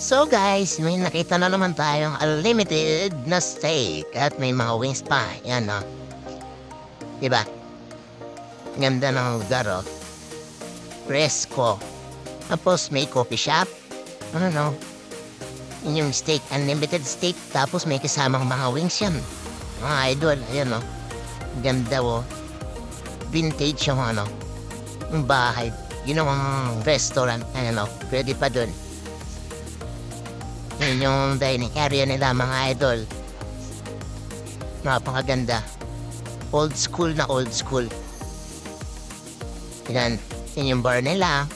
So guys, may nakita na naman tayong unlimited na steak at may mga wings pa. Yan no. Diba? Ganda ng lugar oh. Presko. Tapos may coffee shop. Ano no? Yun yung steak, unlimited steak. Tapos may kasamang mga wings yan. Mga idol, ayan no. Ganda oh. Vintage yung ano. Yung bahay. Yun ang restaurant. Ayan no. Pwede pa dun. Yun yung dining area nila mga idol. Napakaganda. Old school na old school. Yan. Yun yung bar nila.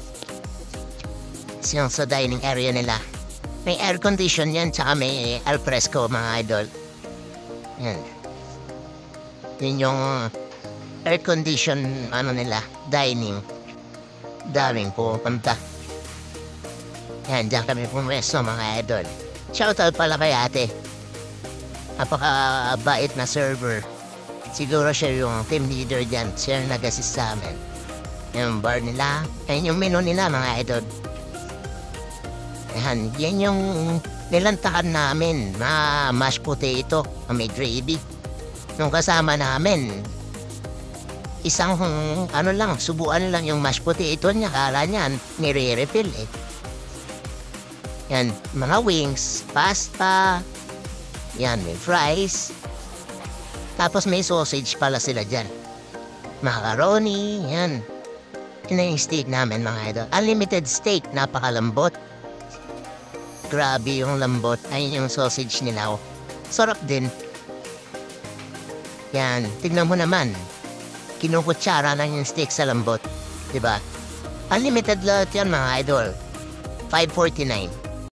Yung sa dining area nila. May air condition yan tsaka may al fresco mga idol. Yan. Yun yung air condition ano nila. Dining. Daming pupunta. Yan, dyan kami pumwesto mga idol. Shoutout pala kay ate. Napaka-bait na server. Siguro siya yung team leader dyan. Siya yung nag-assist sa amin. Yung bar nila. Yan yung menu nila mga idol. Yan yung nilantakan namin. Mashed potato na may gravy. Nung kasama namin, isang ano lang, subuan lang yung mashed potato niya. Kala niya, nire-refill eh. Yan, mga wings, pasta, yan, may fries. Tapos may sausage pala sila dyan. Macaroni, yan. Yun yung steak namin mga idol. Unlimited steak, napakalambot. Grabe yung lambot. Ayun yung sausage nila. Oh. Sarap din. Yan, tignan mo naman. Kinukutsara na yung steak sa lambot. Diba? Unlimited lahat yan mga idol. $5.49.